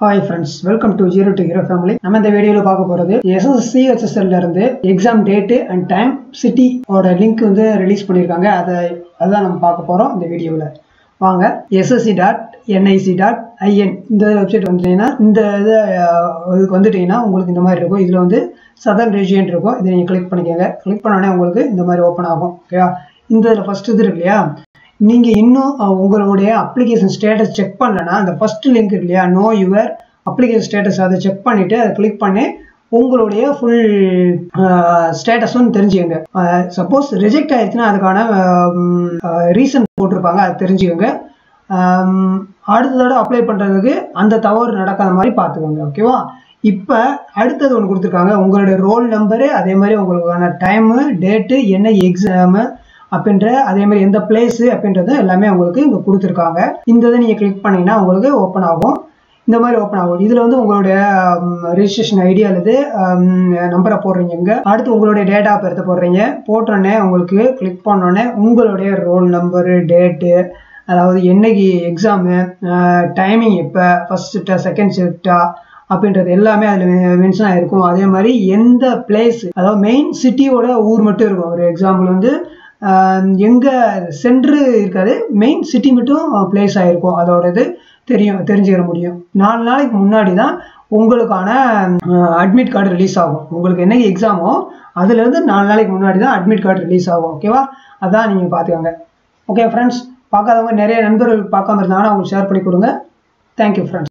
Hi friends, welcome to Zero to Hero family. நம்ம இந்த வீடியோல பார்க்க போறது SSC HSL ல இருந்து exam date and time city ஓட லிங்க் வந்து ரிலீஸ் பண்ணிருக்காங்க. அதான் நம்ம பார்க்க போறோம் இந்த வீடியோல. வாங்க ssc.nic.in இந்த வெப்சைட் வந்துட்டீங்கன்னா இதுக்கு வந்துட்டீங்கன்னா உங்களுக்கு இந்த மாதிரி இருக்கும். இதுல வந்து சதர்ன் ரீஜியன் இருக்கும். இதை நீங்க கிளிக் பண்ணிக்கோங்க. கிளிக் பண்ண உடனே உங்களுக்கு இந்த மாதிரி ஓபன் ஆகும். ஓகேவா? இந்த ஃபர்ஸ்ட் இது இருக்கு இல்லையா, நீங்க இன்னும் உங்களுடைய அப்ளிகேஷன் ஸ்டேட்டஸ் செக் பண்ணலன்னா அந்த ஃபர்ஸ்ட் லிங்க் இருக்கு இல்லையா, நோ யுவர் அப்ளிகேஷன் ஸ்டேட்டஸ், அதை செக் பண்ணிட்டு அதை கிளிக் பண்ணி உங்களுடைய ஃபுல் ஸ்டேட்டஸும் தெரிஞ்சுக்கோங்க. சப்போஸ் ரிஜெக்ட் ஆயிடுச்சுன்னா அதுக்கான ரீசன் போட்டிருப்பாங்க, அதை தெரிஞ்சுக்கோங்க. அடுத்த தடவை அப்ளை பண்றதுக்கு அந்த தவறு நடக்காத மாதிரி பார்த்துக்கோங்க. ஓகேவா? இப்போ அடுத்தது ஒன்று கொடுத்துருக்காங்க, உங்களுடைய ரோல் நம்பரு, அதே மாதிரி உங்களுக்கான டைமு டேட்டு, என்ன எக்ஸாமு அப்படின்ற, அதே மாதிரி எந்த பிளேஸு அப்படின்றது எல்லாமே உங்களுக்கு இங்கே கொடுத்துருக்காங்க. இந்த இதை நீங்கள் கிளிக் பண்ணிங்கன்னா உங்களுக்கு ஓப்பன் ஆகும். இந்த மாதிரி ஓப்பன் ஆகும். இதில் வந்து உங்களுடைய ரெஜிஸ்ட்ரேஷன் ஐடி அல்லது நம்பரை போடுறீங்க. இங்கே அடுத்து உங்களுடைய டேட்டா ஆஃப் பர்த் போடுறீங்க. போட்டோடனே உங்களுக்கு கிளிக் பண்ணோடனே உங்களுடைய ரோல் நம்பரு, டேட்டு, அதாவது என்னைக்கு எக்ஸாமு, டைமிங் எப்போ, ஃபர்ஸ்ட் ஷிஃப்டா செகண்ட் ஷிஃப்டா அப்படின்றது எல்லாமே அதில் மென்ஷன் ஆகிருக்கும். அதே மாதிரி எந்த பிளேஸ், அதாவது மெயின் சிட்டியோட ஊர் மட்டும் இருக்கும். ஒரு எக்ஸாம்பிள் வந்து எங்கே சென்ட்ரு இருக்காது, மெயின் சிட்டி மட்டும் பிளேஸ் ஆகிருக்கும். அதோட இது தெரிஞ்சுக்கிற முடியும். 4 நாளைக்கு முன்னாடி தான் உங்களுக்கான அட்மிட் கார்டு ரிலீஸ் ஆகும். உங்களுக்கு என்னைக்கு எக்ஸாமோ அதுலேருந்து 4 நாளைக்கு முன்னாடி தான் அட்மிட் கார்டு ரிலீஸ் ஆகும். ஓகேவா? அதான் நீங்கள் பார்த்துக்கோங்க. ஓகே ஃப்ரெண்ட்ஸ், பார்க்காதவங்க நிறைய நண்பர்கள் பார்க்காம இருந்தாங்கன்னா அவங்களுக்கு ஷேர் பண்ணி கொடுங்க. Thank you friends.